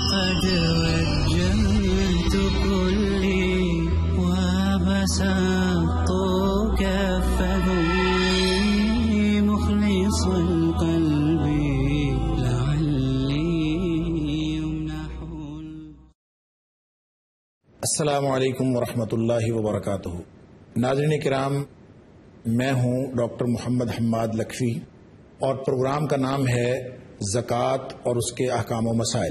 قد وجهت كلي وبسطت كفي مخلص القلب لعلي يمنح. السلام علیکم ورحمۃ اللہ وبرکاتہ. ناظرین کرام، میں ہوں ڈاکٹر محمد حماد لکھوی اور پروگرام کا نام ہے زکوٰۃ اور اس کے احکام و مسائل.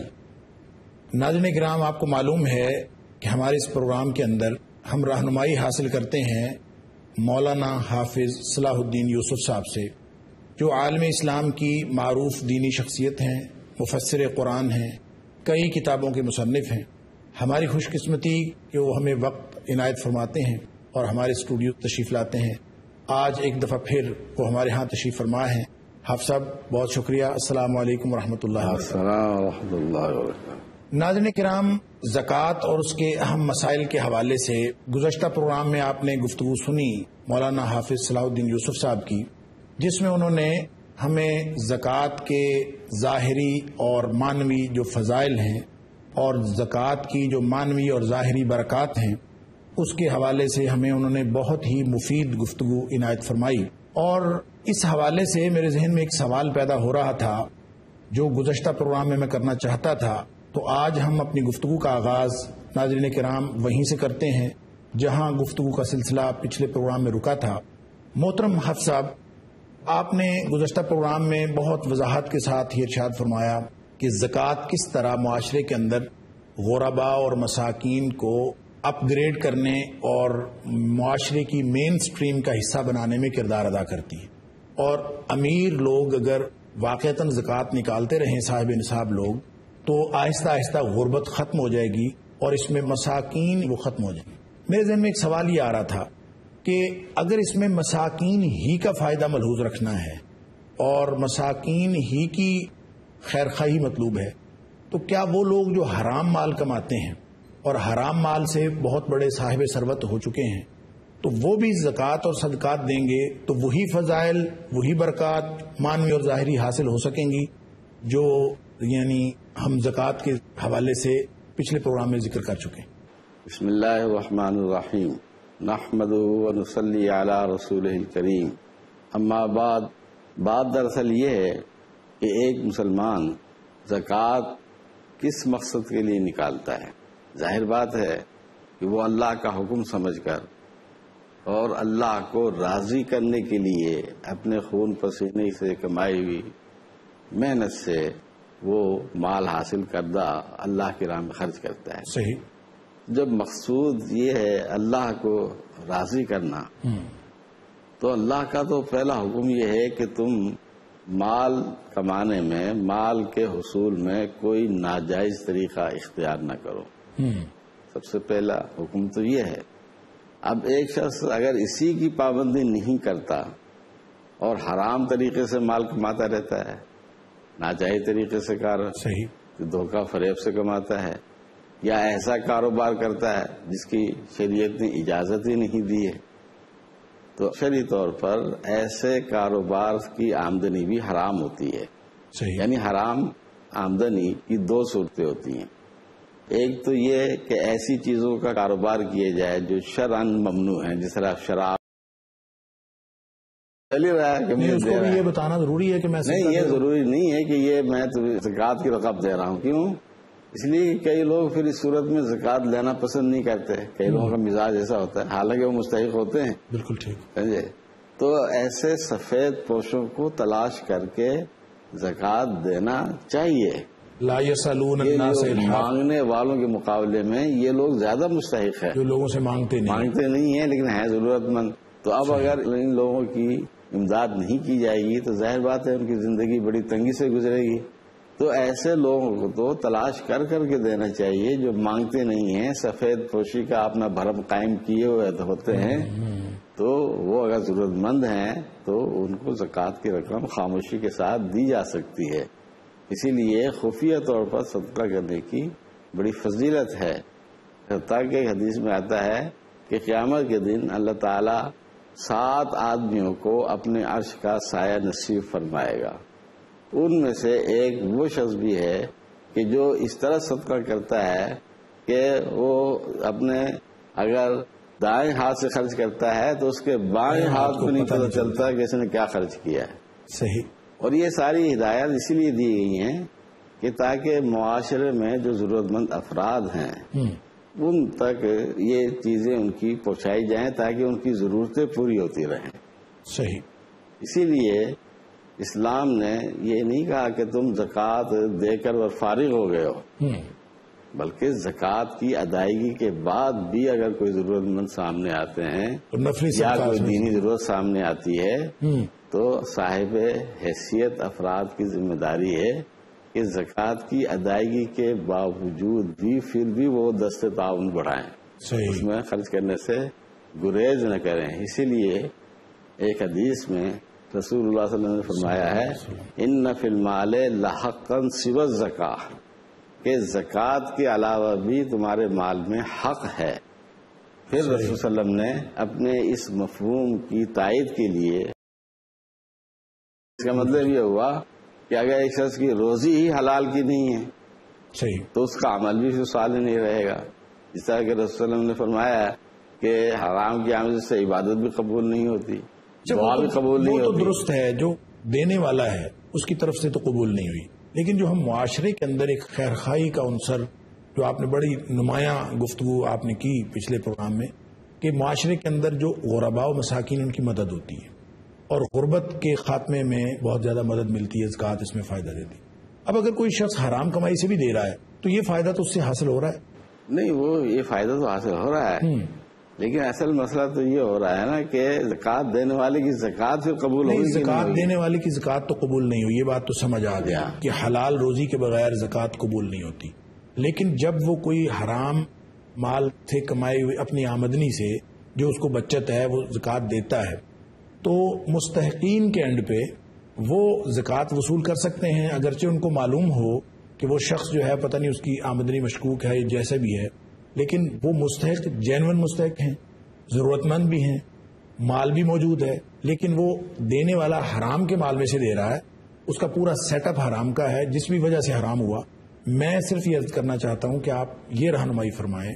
ناظرین کرام، آپ کو معلوم ہے کہ ہمارے اس پروگرام کے اندر ہم رہنمائی حاصل کرتے ہیں مولانا حافظ صلاح الدین یوسف صاحب سے، جو عالم اسلام کی معروف دینی شخصیت ہیں، مفسر قرآن ہیں، کئی کتابوں کے مصنف ہیں. ہماری خوش قسمتی کہ وہ ہمیں وقت عنایت فرماتے ہیں اور ہمارے اسٹوڈیو تشریف لاتے ہیں. آج ایک دفعہ پھر وہ ہمارے ہاں تشریف فرما ہیں. حافظ صاحب بہت شکریہ. السلام علیکم ورحمۃ اللہ وبرکاتہ. السلام ورحمۃ اللہ وبرکاتہ. ناظرین کرام، زکوٰۃ اور اس کے اہم مسائل کے حوالے سے گزشتہ پروگرام میں آپ نے گفتگو سنی مولانا حافظ صلاح الدین یوسف صاحب کی، جس میں انہوں نے ہمیں زکوٰۃ کے ظاہری اور معنوی جو فضائل ہیں اور زکوٰۃ کی جو معنوی اور ظاہری برکات ہیں اس کے حوالے سے ہمیں انہوں نے بہت ہی مفید گفتگو عنایت فرمائی. اور اس حوالے سے میرے ذہن میں ایک سوال پیدا ہو رہا تھا جو گزشتہ پروگرام میں کرنا چاہتا تھا، تو آج ہم اپنی گفتگو کا آغاز ناظرین کرام وہیں سے کرتے ہیں جہاں گفتگو کا سلسلہ پچھلے پروگرام میں رکا تھا. محترم حافظ صاحب، آپ نے گزشتہ پروگرام میں بہت وضاحت کے ساتھ یہ ارشاد فرمایا کہ زکوٰۃ کس طرح معاشرے کے اندر غرباء اور مساکین کو اپ گریڈ کرنے اور معاشرے کی مین سٹریم کا حصہ بنانے میں کردار ادا کرتی ہے، اور امیر لوگ اگر واقعتاً زکوٰۃ نکالتے رہیں، صاحب نصاب لوگ، تو آہستہ آہستہ غربت ختم ہو جائے گی اور اس میں مساکین وہ ختم ہو جائیں گے. میرے ذہن میں ایک سوال یہ آ رہا تھا کہ اگر اس میں مساکین ہی کا فائدہ ملحوظ رکھنا ہے اور مساکین ہی کی خیر خواہی مطلوب ہے، تو کیا وہ لوگ جو حرام مال کماتے ہیں اور حرام مال سے بہت بڑے صاحب ثروت ہو چکے ہیں، تو وہ بھی زکوٰۃ اور صدقات دیں گے تو وہی فضائل، وہی برکات معنوی اور ظاہری حاصل ہو سکیں گی جو یعنی ہم زکوٰۃ کے حوالے سے پچھلے پروگرام میں ذکر کر چکے ہیں؟ بسم اللہ الرحمن الرحیم. نحمدہ ونصلی علی رسولہ الکریم. اما بعد، بات دراصل یہ ہے کہ ایک مسلمان زکوٰۃ کس مقصد کے لیے نکالتا ہے. ظاہر بات ہے کہ وہ اللہ کا حکم سمجھ کر اور اللہ کو راضی کرنے کے لیے اپنے خون پسینے سے کمائی ہوئی محنت سے وہ مال حاصل کردہ اللہ کی راہ میں خرچ کرتا ہے. صحیح. جب مقصود یہ ہے اللہ کو راضی کرنا، تو اللہ کا تو پہلا حکم یہ ہے کہ تم مال کمانے میں، مال کے حصول میں کوئی ناجائز طریقہ اختیار نہ کرو. سب سے پہلا حکم تو یہ ہے. اب ایک شخص اگر اسی کی پابندی نہیں کرتا اور حرام طریقے سے مال کماتا رہتا ہے، ناجائز طریقے سے صحیح دھوکہ فریب سے کماتا ہے، یا ایسا کاروبار کرتا ہے جس کی شریعت نے اجازت ہی نہیں دی ہے، تو شرعی طور پر ایسے کاروبار کی آمدنی بھی حرام ہوتی ہے. صحیح. یعنی حرام آمدنی کی دو صورتیں ہوتی ہیں. ایک تو یہ کہ ایسی چیزوں کا کاروبار کیا جائے جو شرعاً ممنوع ہیں، جس طرح شراب چلی رہا ہے کہ یہ بتانا ضروری ہے کہ میں نہیں، یہ ضروری نہیں ہے کہ یہ میں زکوٰۃ کی رقم دے رہا ہوں. کیوں؟ اس لیے کہ کئی لوگ پھر اس صورت میں زکوٰۃ لینا پسند نہیں کرتے. کئی لوگوں کا مزاج ایسا ہوتا ہے، حالانکہ وہ مستحق ہوتے ہیں. بالکل ٹھیک. تو ایسے سفید پوشوں کو تلاش کر کے زکوٰۃ دینا چاہیے. لا یسألون الناس الحاف. مانگنے والوں کے مقابلے میں یہ لوگ زیادہ مستحق ہیں، جو لوگوں سے مانگتے نہیں ہیں لیکن ہیں ضرورت مند. تو اب اگر ان لوگوں کی امداد نہیں کی جائے گی تو ظاہر بات ہے ان کی زندگی بڑی تنگی سے گزرے گی. تو ایسے لوگوں کو تو تلاش کر کر کے دینا چاہیے جو مانگتے نہیں ہیں، سفید پوشی کا اپنا بھرم قائم کیے ہوئے ہوتے ہیں. تو وہ اگر ضرورت مند ہیں تو ان کو زکوٰۃ کی رقم خاموشی کے ساتھ دی جا سکتی ہے. اسی لیے خفیہ طور پر صدقہ کرنے کی بڑی فضیلت ہے. تاکہ حدیث میں آتا ہے کہ قیامت کے دن اللہ تعالی 7 آدمیوں کو اپنے عرش کا سایہ نصیب فرمائے گا. ان میں سے ایک وہ شخص بھی ہے کہ جو اس طرح صدقہ کرتا ہے کہ وہ اپنے اگر دائیں ہاتھ سے خرچ کرتا ہے تو اس کے بائیں ہاتھ کو نہیں پتہ چلتا کہ اس نے کیا خرچ کیا ہے. صحیح. اور یہ ساری ہدایات اسی لیے دی گئی ہیں کہ تاکہ معاشرے میں جو ضرورت مند افراد ہیں ان تک یہ چیزیں ان کی پہنچائی جائیں تاکہ ان کی ضرورتیں پوری ہوتی رہیں. صحیح. اسی لیے اسلام نے یہ نہیں کہا کہ تم زکوٰۃ دے کر اور فارغ ہو گئے ہو، بلکہ زکوٰۃ کی ادائیگی کے بعد بھی اگر کوئی ضرورت مند سامنے آتے ہیں یا کوئی دینی ضرورت سامنے آتی ہے تو صاحب حیثیت افراد کی ذمہ داری ہے کہ زکوٰۃ کی ادائیگی کے باوجود بھی پھر بھی وہ دست تعاون بڑھائیں، اس میں خرچ کرنے سے گریز نہ کریں. اسی لیے ایک حدیث میں رسول اللہ صلی اللہ علیہ وسلم نے فرمایا ہے ان فی المال لحقا سوى الزکاۃ، کہ زکوٰۃ کے علاوہ بھی تمہارے مال میں حق ہے. پھر رسول صلی اللہ علیہ وسلم نے اپنے اس مفہوم کی تائید کے لیے، اس کا مطلب یہ ہوا کہ اگر ایک شخص کی روزی ہی حلال کی نہیں ہے صحیح تو اس کا عمل بھی صالح نہیں رہے گا. جس طرح کہ رسول صلی اللہ علیہ وسلم نے فرمایا کہ حرام کی آمد سے عبادت بھی قبول نہیں ہوتی، دعا بھی قبول نہیں ہوتی. وہ تو درست ہے، جو دینے والا ہے اس کی طرف سے تو قبول نہیں ہوئی، لیکن جو ہم معاشرے کے اندر ایک خیرخواہی کا عنصر، جو آپ نے بڑی نمایاں گفتگو آپ نے کی پچھلے پروگرام میں، کہ معاشرے کے اندر جو غرباء و مساکین ان کی مدد ہوتی ہے اور غربت کے خاتمے میں بہت زیادہ مدد ملتی ہے، زکوٰۃ اس میں فائدہ دیتی ہے. اب اگر کوئی شخص حرام کمائی سے بھی دے رہا ہے تو یہ فائدہ تو اس سے حاصل ہو رہا ہے. نہیں، وہ یہ فائدہ تو حاصل ہو رہا ہے، لیکن اصل مسئلہ تو یہ ہو رہا ہے نا کہ زکوٰۃ دینے والے کی زکوٰۃ پھر قبول ہوگی. زکوٰۃ دینے والے کی زکوٰۃ تو قبول نہیں ہوئی، یہ بات تو سمجھ آ گیا کہ حلال روزی کے بغیر زکوٰۃ قبول نہیں ہوتی. لیکن جب وہ کوئی حرام مال سے کمائی ہوئی اپنی آمدنی سے جو اس کو بچت ہے وہ زکوٰۃ دیتا ہے تو مستحقین کے اینڈ پہ وہ زکوٰۃ وصول کر سکتے ہیں، اگرچہ ان کو معلوم ہو کہ وہ شخص جو ہے پتہ نہیں اس کی آمدنی مشکوک ہے جیسا بھی ہے، لیکن وہ مستحق جینون مستحق ہیں، ضرورت مند بھی ہیں، مال بھی موجود ہے، لیکن وہ دینے والا حرام کے مال میں سے دے رہا ہے، اس کا پورا سیٹ اپ حرام کا ہے جس بھی وجہ سے حرام ہوا. میں صرف یہ عرض کرنا چاہتا ہوں کہ آپ یہ رہنمائی فرمائیں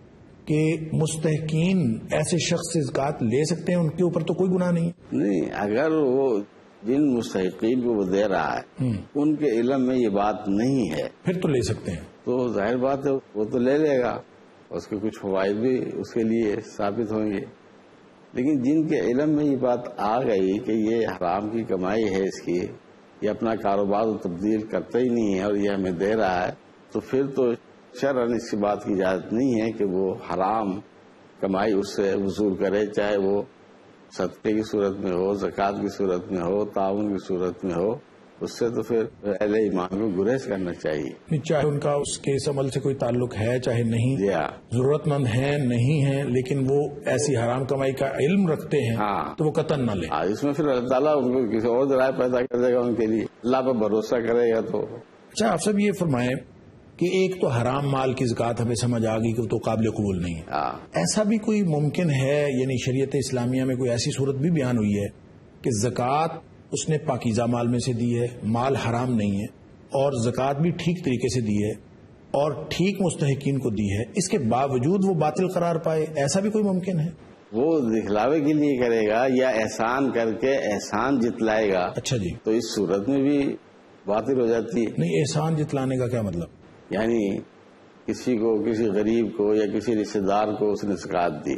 کہ مستحقین ایسے شخص سے زکوٰۃ لے سکتے ہیں، ان کے اوپر تو کوئی گناہ نہیں. نہیں، اگر وہ جن مستحقین کو وہ دے رہا ہے ان کے علم میں یہ بات نہیں ہے پھر تو لے سکتے ہیں. تو ظاہر بات ہے وہ تو لے لے گا، اس کے کچھ فوائد بھی اس کے لیے ثابت ہوں گے. لیکن جن کے علم میں یہ بات آ گئی کہ یہ حرام کی کمائی ہے، اس کی یہ اپنا کاروبار تبدیل کرتا ہی نہیں ہے اور یہ ہمیں دے رہا ہے، تو پھر تو شرعاً اس کی بات کی اجازت نہیں ہے کہ وہ حرام کمائی اس سے وصول کرے، چاہے وہ صدقے کی صورت میں ہو، زکوٰۃ کی صورت میں ہو، تعاون کی صورت میں ہو. اس سے تو پھر اہل ایمان کو گریز کرنا چاہیے، چاہے ان کا اس کے اس عمل سے کوئی تعلق ہے چاہے نہیں، ضرورت مند ہیں نہیں ہیں، لیکن وہ ایسی حرام کمائی کا علم رکھتے ہیں تو وہ قطعاً نہ لیں. اس میں پھر اللہ تعالیٰ ان کو کسی اور ذرائع پیدا کر دے گا ان کے لیے، اللہ پہ بھروسہ کرے گا. تو اچھا، آپ سب یہ فرمائیں کہ ایک تو حرام مال کی زکوٰۃ ہمیں سمجھ آ گئی کہ وہ تو قابل قبول نہیں ہے، ایسا بھی کوئی ممکن ہے، یعنی شریعت اسلامیہ میں کوئی ایسی صورت بھی بیان ہوئی ہے کہ زکوٰۃ اس نے پاکیزہ مال میں سے دی ہے، مال حرام نہیں ہے، اور زکوٰۃ بھی ٹھیک طریقے سے دی ہے اور ٹھیک مستحقین کو دی ہے، اس کے باوجود وہ باطل قرار پائے، ایسا بھی کوئی ممکن ہے؟ وہ دکھلاوے کے لیے کرے گا یا احسان کر کے احسان جتلائے گا. اچھا جی، تو اس صورت میں بھی باطل ہو جاتی ہے. نہیں، احسان جتلانے کا کیا مطلب؟ یعنی کسی کو، کسی غریب کو یا کسی رشتے دار کو اس نے زکوٰۃ دی،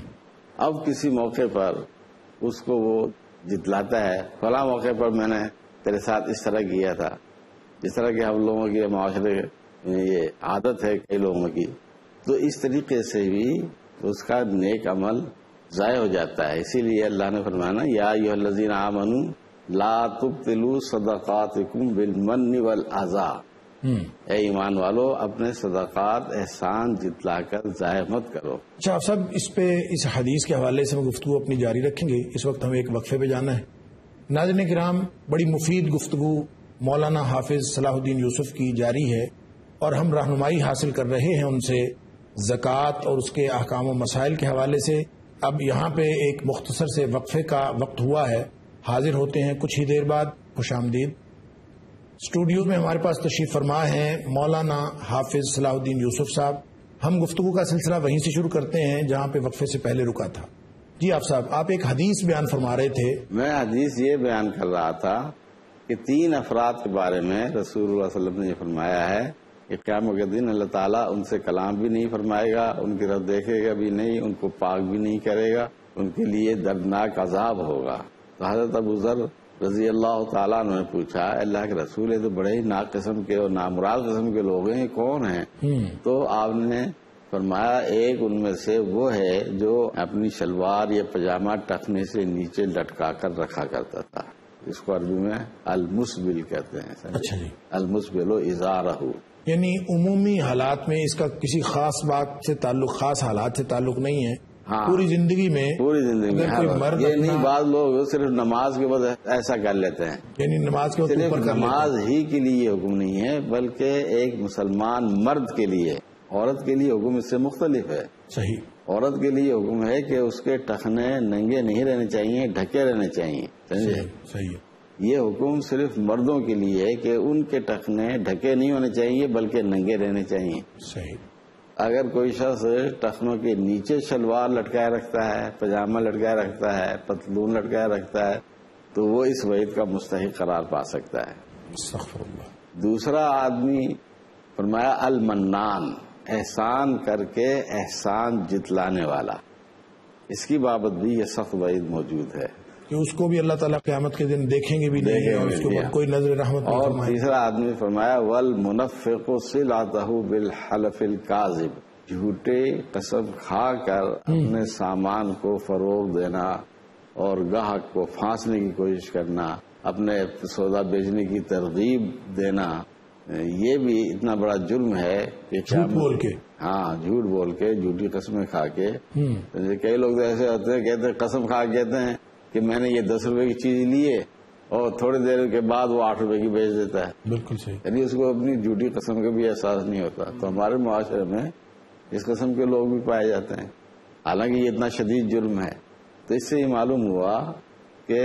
اب کسی موقع پر اس کو وہ جتلاتا ہے، فلاں موقع پر میں نے تیرے ساتھ اس طرح کیا تھا، جس طرح کہ ہم لوگوں کی معاشرے میں یہ عادت ہے کئی لوگوں کی. تو اس طریقے سے بھی اس کا نیک عمل ضائع ہو جاتا ہے. اسی لیے اللہ نے فرمایا یا ایھا الذین آمنوا لا تبطلوا صدقاتکم بالمن والعذا، اے ایمان والو اپنے صدقات احسان جتلا کر ضائع مت کرو. اچھا، آپ سب اس پہ اس حدیث کے حوالے سے گفتگو اپنی جاری رکھیں گے. اس وقت ہمیں ایک وقفے پہ جانا ہے. ناظرین کرام، بڑی مفید گفتگو مولانا حافظ صلاح الدین یوسف کی جاری ہے اور ہم رہنمائی حاصل کر رہے ہیں ان سے زکوٰۃ اور اس کے احکام و مسائل کے حوالے سے. اب یہاں پہ ایک مختصر سے وقفے کا وقت ہوا ہے، حاضر ہوتے ہیں کچھ ہی دیر بعد. خوش آمدید. اسٹوڈیو میں ہمارے پاس تشریف فرما ہیں مولانا حافظ صلاح الدین یوسف صاحب. ہم گفتگو کا سلسلہ وہیں سے شروع کرتے ہیں جہاں پہ وقفے سے پہلے رکا تھا. جی آپ صاحب، آپ ایک حدیث بیان فرما رہے تھے. میں حدیث یہ بیان کر رہا تھا کہ 3 افراد کے بارے میں رسول اللہ صلی اللہ علیہ وسلم نے یہ فرمایا ہے کہ قیامت کے دن اللہ تعالیٰ ان سے کلام بھی نہیں فرمائے گا، ان کی طرف دیکھے گا بھی نہیں، ان کو پاک بھی نہیں کرے گا، ان کے لیے دردناک عذاب ہوگا. تو حضرت ابو ذر رضی اللہ تعالیٰ عنہ نے پوچھا، اللہ کے رسول، تو بڑے ہی ناک قسم کے اور نامراد قسم کے لوگ ہیں، کون ہیں؟ تو آپ نے فرمایا ایک ان میں سے وہ ہے جو اپنی شلوار یا پاجامہ ٹخنے سے نیچے لٹکا کر رکھا کرتا تھا. اس کو عربی میں المسبل کہتے ہیں. اچھا جی. المسبل ازارہ، یعنی عمومی حالات میں اس کا کسی خاص بات سے تعلق، خاص حالات سے تعلق نہیں ہے. ہاں، پوری زندگی میں کوئی مرد یہ نہیں. بعض لوگ صرف نماز کے بعد ایسا کر لیتے ہیں، یعنی نماز کے صرف اوپر نماز ہی کے لیے یہ حکم نہیں ہے، بلکہ ایک مسلمان مرد کے لیے. عورت کے لیے حکم اس سے مختلف ہے. صحیح. عورت کے لیے حکم ہے کہ اس کے ٹخنے ننگے نہیں رہنے چاہیے، ڈھکے رہنے چاہیے. سمجھے؟ صحیح. یہ حکم صرف مردوں کے لیے ہے کہ ان کے ٹخنے ڈھکے نہیں ہونے چاہیے بلکہ ننگے رہنے چاہیے. صحیح. اگر کوئی شخص ٹخنوں کے نیچے شلوار لٹکائے رکھتا ہے، پاجامہ لٹکائے رکھتا ہے، پتلون لٹکائے رکھتا ہے، تو وہ اس وعید کا مستحق قرار پا سکتا ہے. استغفر اللہ. دوسرا آدمی فرمایا المنان، احسان کر کے احسان جتلانے والا. اس کی بابت بھی یہ سخت وعید موجود ہے کہ اس کو بھی اللہ تعالیٰ قیامت کے دن دیکھیں گے بھی نہیں اور اس کے اوپر کوئی نظر رحمت نہیں اور فرمائے. تیسرا آدمی فرمایا والمنفق صلاتہ بالحلف الکاذب، جھوٹے قسم کھا کر اپنے سامان کو فروغ دینا اور گاہک کو پھانسنے کی کوشش کرنا، اپنے سودا بیچنے کی ترغیب دینا. یہ بھی اتنا بڑا جرم ہے کہ جھوٹ بول کے. ہاں، جھوٹ بول کے، جھوٹی قسمیں کھا کے. کئی لوگ ایسے ہوتے ہیں، کہتے ہیں قسم کھا کے کہتے ہیں کہ میں نے یہ 10 روپے کی چیز لی ہے اور تھوڑی دیر کے بعد وہ 8 روپے کی بیچ دیتا ہے. بالکل صحیح. یعنی اس کو اپنی جھوٹی قسم کا بھی احساس نہیں ہوتا. تو ہمارے معاشرے میں اس قسم کے لوگ بھی پائے جاتے ہیں، حالانکہ یہ اتنا شدید جرم ہے. تو اس سے یہ معلوم ہوا کہ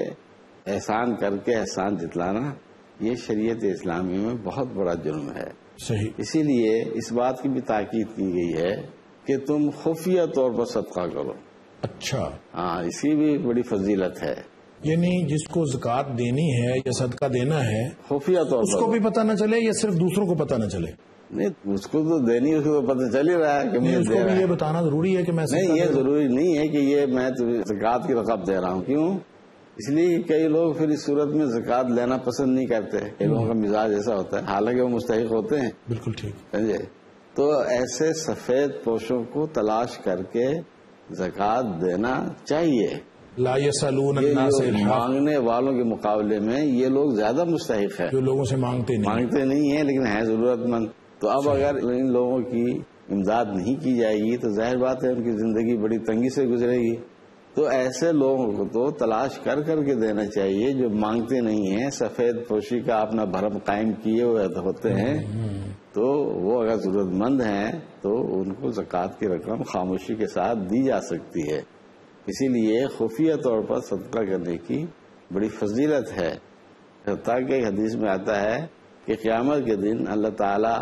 یہ احسان کر کے احسان جتلانا یہ شریعت اسلامی میں بہت بڑا جرم ہے. صحیح. اسی لیے اس بات کی بھی تاکید کی گئی ہے کہ تم خفیہ طور پر صدقہ کرو. اچھا. ہاں، اس کی بھی بڑی فضیلت ہے. یعنی جس کو زکوٰۃ دینی ہے یا صدقہ دینا ہے خفیہ طور اس کو بھی پتہ نہ چلے یا صرف دوسروں کو پتہ نہ چلے؟ نہیں، اس کو تو دینی، اس کو پتہ چل ہی رہا ہے کہ میں اس کو بھی یہ بتانا ضروری ہے کہ میں نہیں، یہ ضروری نہیں ہے کہ یہ میں زکوٰۃ کی رقم دے رہا ہوں. کیوں؟ اس لیے کئی لوگ پھر اس صورت میں زکوٰۃ لینا پسند نہیں کرتے. کئی لوگوں کا مزاج ایسا ہوتا ہے، حالانکہ وہ مستحق ہوتے ہیں. بالکل ٹھیک. سمجھے؟ تو ایسے سفید پوشوں کو تلاش کر کے زکوٰۃ دینا چاہیے. لا یسألون یہ الناس جو الحاف، مانگنے والوں کے مقابلے میں یہ لوگ زیادہ مستحق ہیں. جو لوگوں سے مانگتے نہیں. مانگتے نہیں ہیں لیکن ہیں ضرورت مند. تو اب اگر ان لوگوں کی امداد نہیں کی جائے گی تو ظاہر بات ہے ان کی زندگی بڑی تنگی سے گزرے گی. تو ایسے لوگوں کو تو تلاش کر کر کے دینا چاہیے جو مانگتے نہیں ہیں، سفید پوشی کا اپنا بھرم قائم کیے ہوئے ہوتے ہیں. تو وہ اگر ضرورت مند ہیں تو ان کو زکوٰۃ کی رقم خاموشی کے ساتھ دی جا سکتی ہے. اسی لیے خفیہ طور پر صدقہ کرنے کی بڑی فضیلت ہے. تاکہ حدیث میں آتا ہے کہ قیامت کے دن اللہ تعالیٰ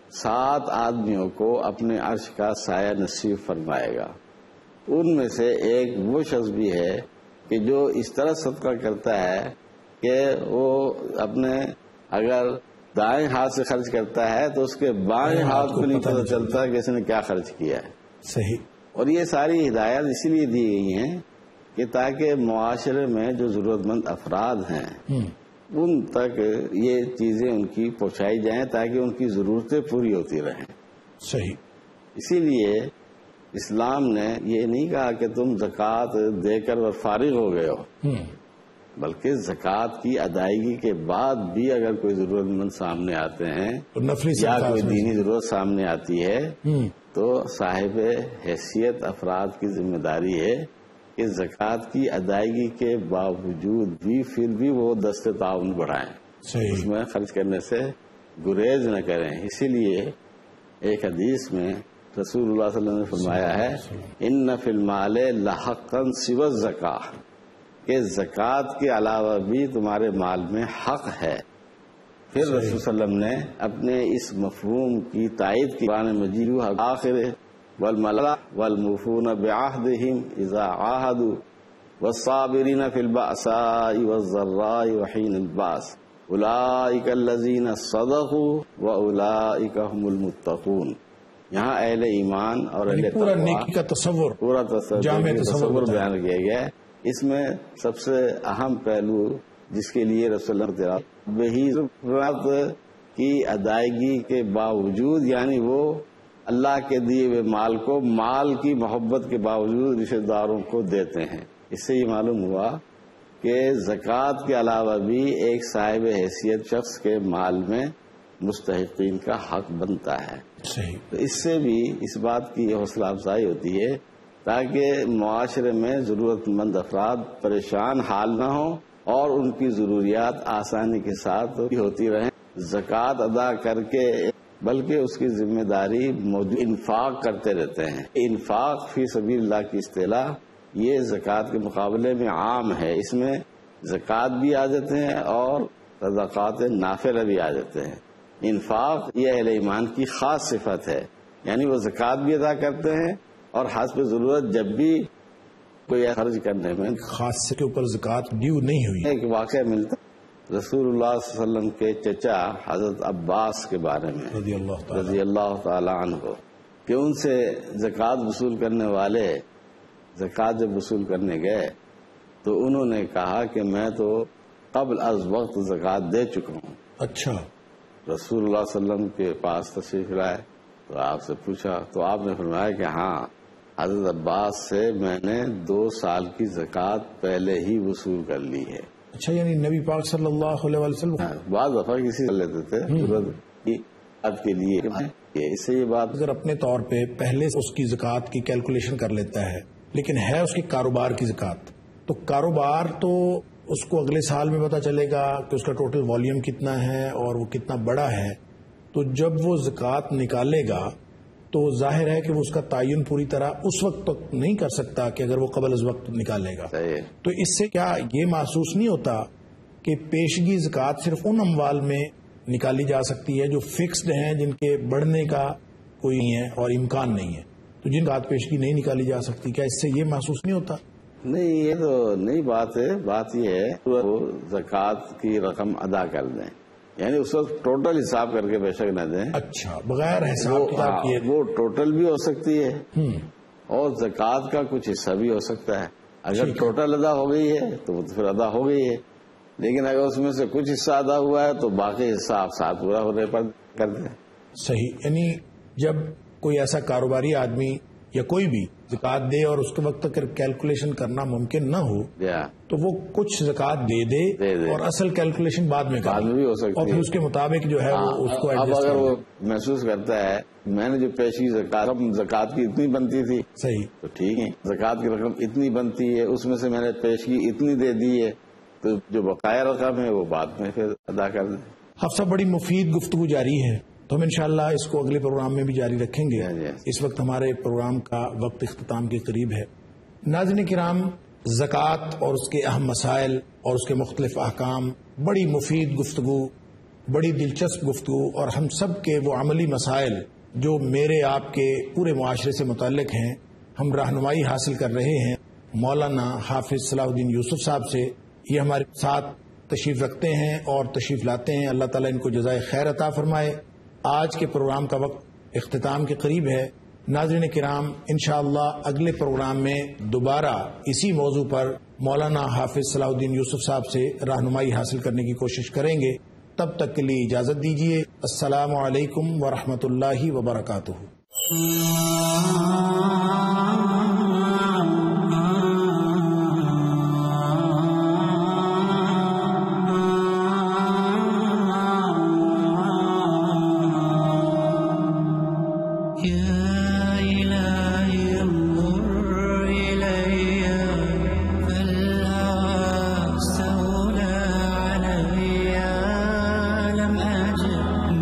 7 آدمیوں کو اپنے عرش کا سایہ نصیب فرمائے گا. ان میں سے ایک وہ شخص بھی ہے کہ جو اس طرح صدقہ کرتا ہے کہ وہ اپنے اگر دائیں ہاتھ سے خرچ کرتا ہے تو اس کے بائیں ہاتھ کو نہیں پتہ چلتا کہ اس نے کیا خرچ کیا ہے. صحیح. اور یہ ساری ہدایات اسی لیے دی گئی ہیں کہ تاکہ معاشرے میں جو ضرورت مند افراد ہیں ان تک یہ چیزیں ان کی پہنچائی جائیں تاکہ ان کی ضرورتیں پوری ہوتی رہیں. صحیح. اسی لیے اسلام نے یہ نہیں کہا کہ تم زکوٰۃ دے کر اور فارغ ہو گئے ہو، بلکہ زکوٰۃ کی ادائیگی کے بعد بھی اگر کوئی ضرورت مند سامنے آتے ہیں یا کوئی دینی ضرورت سامنے آتی ہے تو صاحب حیثیت افراد کی ذمہ داری ہے کہ زکوٰۃ کی ادائیگی کے باوجود بھی پھر بھی وہ دست تعاون بڑھائیں. اس میں خرچ کرنے سے گریز نہ کریں. اسی لیے ایک حدیث میں رسول اللہ صلی اللہ علیہ وسلم نے فرمایا ہے ان فی المال لحقا سوى الزکاۃ، کہ زکوٰۃ کے علاوہ بھی تمہارے مال میں حق ہے. پھر رسول صلی اللہ علیہ وسلم نے اپنے اس مفہوم کی تائید کی قرآن مجید آخر والملأ والموفون بعہدہم اذا عاہدوا والصابرین فی البأساء والضراء وحین الباس اولئک الذین صدقوا واولئک هم المتقون. یہاں اہل ایمان اور اہل پورا نیکی کا تصور، پورا جامع تصور بیان کیا گیا ہے. اس میں سب سے اہم پہلو جس کے لیے رسول اللہ وہی ضرورت کی ادائیگی کے باوجود، یعنی وہ اللہ کے دیے ہوئے مال کو مال کی محبت کے باوجود رشتہ داروں کو دیتے ہیں. اس سے یہ معلوم ہوا کہ زکوٰۃ کے علاوہ بھی ایک صاحب حیثیت شخص کے مال میں مستحقین کا حق بنتا ہے. صحیح. تو اس سے بھی اس بات کی حوصلہ افزائی ہوتی ہے تاکہ معاشرے میں ضرورت مند افراد پریشان حال نہ ہوں اور ان کی ضروریات آسانی کے ساتھ ہوتی رہیں. زکوٰۃ ادا کر کے بلکہ اس کی ذمہ داری موجود انفاق کرتے رہتے ہیں. انفاق فی سبیل اللہ کی اصطلاح یہ زکوٰۃ کے مقابلے میں عام ہے. اس میں زکوٰۃ بھی آ جاتے ہیں اور صدقات نافلہ بھی آ جاتے ہیں. انفاق یہ اہل ایمان کی خاص صفت ہے، یعنی وہ زکوٰۃ بھی ادا کرتے ہیں اور حسب ضرورت جب بھی کوئی خرچ کرنے میں خاص سے کے اوپر زکوٰۃ ڈیو نہیں ہوئی. ایک واقعہ ملتا رسول اللہ صلی اللہ علیہ وسلم کے چچا حضرت عباس کے بارے میں رضی اللہ تعالی عنہ کہ ان سے زکوٰۃ وصول کرنے والے زکوٰۃ جب وصول کرنے گئے تو انہوں نے کہا کہ میں تو قبل از وقت زکوٰۃ دے چکا ہوں. اچھا. رسول اللہ صلی اللہ علیہ وسلم کے پاس تشریف لائے تو آپ سے پوچھا تو آپ نے فرمایا کہ ہاں حضرت عباس سے میں نے 2 سال کی زکوٰۃ پہلے ہی وصول کر لی ہے. اچھا، یعنی نبی پاک صلی اللہ علیہ وسلم بعض دفعہ کسی کر لیتے تھے ضرورت کی عد کے لیے. اس سے یہ بات اگر اپنے طور پہ پہلے اس کی زکوٰۃ کی کیلکولیشن کر لیتا ہے لیکن ہے اس کے کاروبار کی زکوٰۃ، تو کاروبار تو اس کو اگلے سال میں پتا چلے گا کہ اس کا ٹوٹل والیوم کتنا ہے اور وہ کتنا بڑا ہے. تو جب وہ زکوٰۃ نکالے گا تو ظاہر ہے کہ وہ اس کا تعین پوری طرح اس وقت تک نہیں کر سکتا کہ اگر وہ قبل از وقت نکالے گا. تو اس سے کیا یہ محسوس نہیں ہوتا کہ پیشگی زکوٰۃ صرف ان اموال میں نکالی جا سکتی ہے جو فکسڈ ہیں، جن کے بڑھنے کا کوئی نہیں ہے اور امکان نہیں ہے، تو جن زکوٰۃ پیشگی نہیں نکالی جا سکتی؟ کیا اس سے یہ محسوس نہیں ہوتا؟ نہیں، یہ تو نئی بات ہے. بات یہ ہے وہ زکوٰۃ کی رقم ادا کر دیں، یعنی اس وقت ٹوٹل حساب کر کے بے شک نہ دیں. اچھا، بغیر حساب کتاب کیے وہ ٹوٹل بھی ہو سکتی ہے اور زکوٰۃ کا کچھ حصہ بھی ہو سکتا ہے. اگر ٹوٹل ادا ہو گئی ہے تو وہ پھر ادا ہو گئی ہے، لیکن اگر اس میں سے کچھ حصہ ادا ہوا ہے تو باقی حصہ آپ ساتھ پورا ہونے پر کر دیں. صحیح. یعنی جب کوئی ایسا کاروباری آدمی یا کوئی بھی زکوٰۃ دے اور اس کے وقت تک کیلکولیشن کرنا ممکن نہ ہو تو وہ کچھ زکوٰۃ دے اور اصل کیلکولیشن بعد میں بھی ہو سکتی اور پھر اس کے مطابق جو ہے وہ اس کو اب اگر وہ محسوس کرتا ہے میں نے جو پیشگی زکوٰۃ کی اتنی بنتی تھی، صحیح، تو ٹھیک ہے زکوٰۃ کی رقم اتنی بنتی ہے، اس میں سے میں نے پیشگی اتنی دے دی ہے، تو جو بقایا رقم ہے وہ بعد میں پھر ادا کر دیں. حفصہ بڑی مفید گفتگو جاری ہے تو ہم انشاءاللہ اس کو اگلے پروگرام میں بھی جاری رکھیں گے. اس وقت ہمارے پروگرام کا وقت اختتام کے قریب ہے. ناظرین کرام، زکوٰۃ اور اس کے اہم مسائل اور اس کے مختلف احکام، بڑی مفید گفتگو، بڑی دلچسپ گفتگو، اور ہم سب کے وہ عملی مسائل جو میرے آپ کے پورے معاشرے سے متعلق ہیں، ہم رہنمائی حاصل کر رہے ہیں مولانا حافظ صلاح الدین یوسف صاحب سے. یہ ہمارے ساتھ تشریف رکھتے ہیں اور تشریف لاتے ہیں. اللہ تعالیٰ ان کو جزائے خیر عطا فرمائے. آج کے پروگرام کا وقت اختتام کے قریب ہے. ناظرین کرام، انشاءاللہ اگلے پروگرام میں دوبارہ اسی موضوع پر مولانا حافظ صلاح الدین یوسف صاحب سے رہنمائی حاصل کرنے کی کوشش کریں گے. تب تک کے لیے اجازت دیجیے. السلام علیکم ورحمۃ اللہ وبرکاتہ.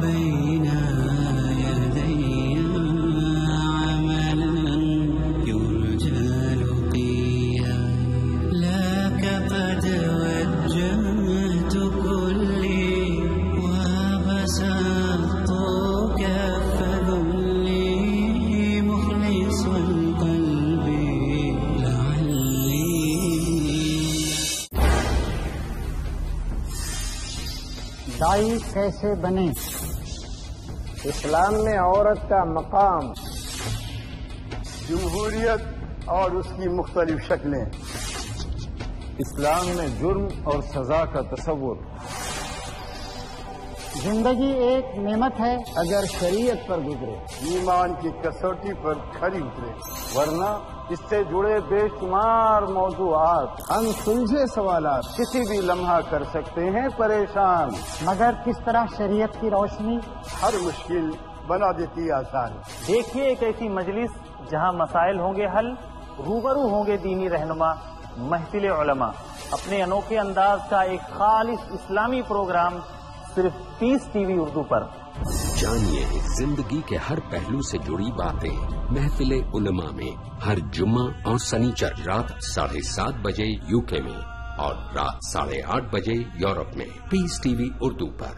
بين يدي عملا بھائی کیسے بنے؟ اسلام میں عورت کا مقام، جمہوریت اور اس کی مختلف شکلیں، اسلام میں جرم اور سزا کا تصور، زندگی ایک نعمت ہے اگر شریعت پر گزرے، ایمان کی کسوٹی پر کھری اترے، ورنہ اس سے جڑے بے شمار موضوعات، ان سلجھے سوالات کسی بھی لمحہ کر سکتے ہیں پریشان، مگر کس طرح شریعت کی روشنی ہر مشکل بنا دیتی ہے آسان۔ دیکھیے ایک ایسی مجلس جہاں مسائل ہوں گے حل، روبرو ہوں گے دینی رہنما، محفل علماء، اپنے انوکھے انداز کا ایک خالص اسلامی پروگرام صرف پیس ٹی وی اردو پر۔ جانیے زندگی کے ہر پہلو سے جڑی باتیں محفل علماء میں ہر جمعہ اور سنیچر رات 7:30 بجے UK میں اور رات 8:30 بجے یورپ میں پیس ٹی وی اردو پر۔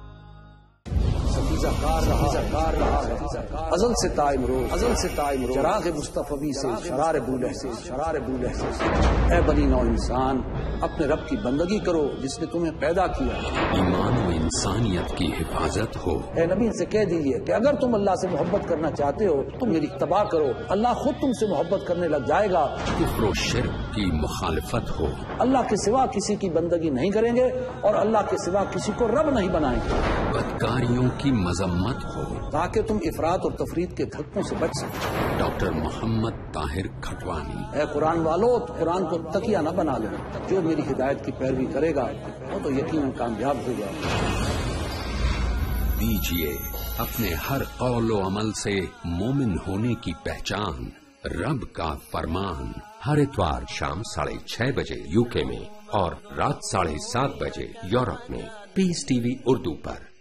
ازل سے تائم روز چراغ مصطفی سے شرار بولہ سے اے بنی نو انسان اپنے رب کی بندگی کرو جس نے تمہیں پیدا کیا، ایمان و انسانیت کی حفاظت ہو۔ اے نبی سے کہہ دیجیے کہ اگر تم اللہ سے محبت کرنا چاہتے ہو تو تم میری اتباع کرو، اللہ خود تم سے محبت کرنے لگ جائے گا۔ کفر و شرک کی مخالفت ہو۔ اللہ کے سوا کسی کی بندگی نہیں کریں گے اور اللہ کے سوا کسی کو رب نہیں بنائیں گے۔ بدکاریوں کی مذمت ہو تاکہ تم افراط اور تفرید کے دھکوں سے بچ سکو۔ ڈاکٹر محمد طاہر کھٹوانی۔ اے قرآن والو، قرآن کو تکیہ نہ بنا لو، جو میری ہدایت کی پیروی کرے گا وہ تو یقیناً کامیاب ہوگا۔ دیجیے اپنے ہر قول و عمل سے مومن ہونے کی پہچان، رب کا فرمان، ہر اتوار شام 6:30 بجے UK میں اور رات 7:30 بجے یورپ میں پیس ٹی وی اردو پر۔